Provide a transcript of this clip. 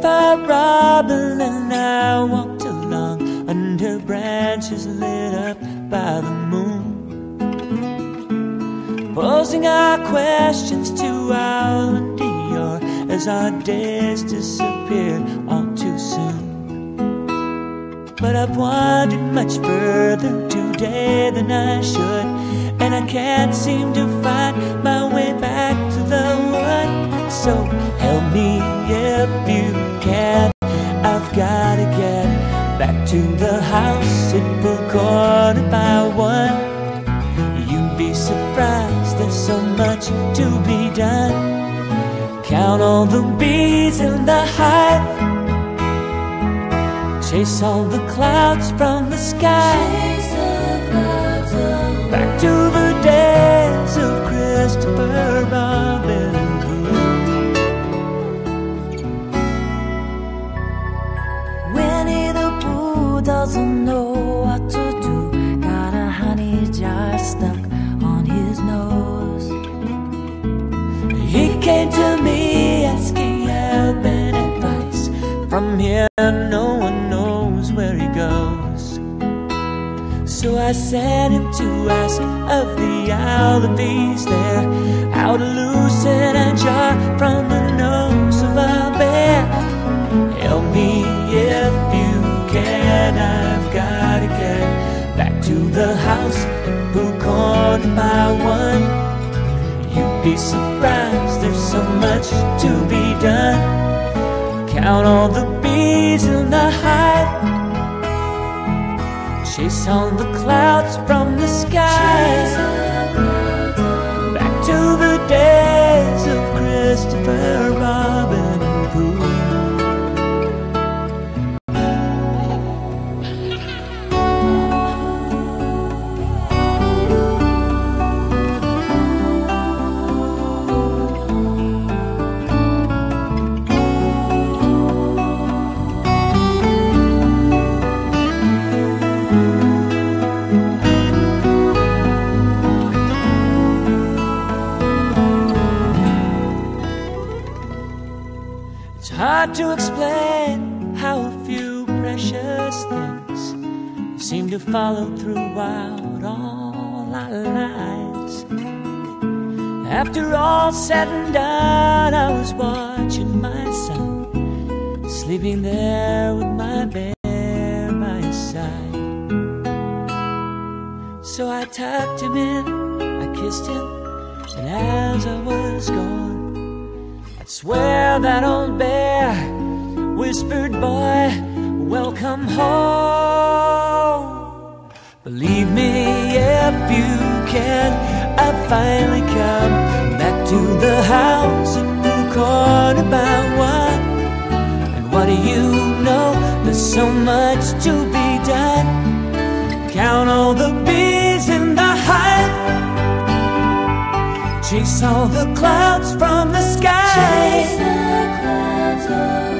Christopher Robin and I walked along under branches lit up by the moon, posing our questions to Owl and Dior as our days disappeared all too soon. But I've wandered much further today than I should, and I can't seem to find my way back to the one. So help me if you can. I've gotta get back to the house at Pool Corner by one. You'd be surprised, there's so much to be done. Count all the bees in the hive, chase all the clouds from the sky, back to the days of Christopher Robin and Pooh. Winnie the Pooh doesn't know what to do, got a honey jar stuck on his nose. He came to me asking help and advice. From here no one knows where he goes. So I sent him to ask of the owl if he's there, how to loosen a jar from the nose of a bear. Help me if you can. I've gotta get back to the house at Pool Corner by one. You'd be surprised, there's so much to be done. Count all the bees in the hive, chase all the clouds from the sky, back to the days of Christopher Robin and Pooh. It's hard to explain how a few precious things seem to follow throughout all our lives. After all said and done, I was watching my son sleeping there with my bear by his side. So I tucked him in, I kissed him, and as I was gone, swear that old bear whispered, "Boy, welcome home." Believe me if you can, I've finally come back to the house at Pool Corner by one. And what do you know, there's so much to be done. Count all the bees in the hive, chase all the clouds from the sky, chase the clouds away.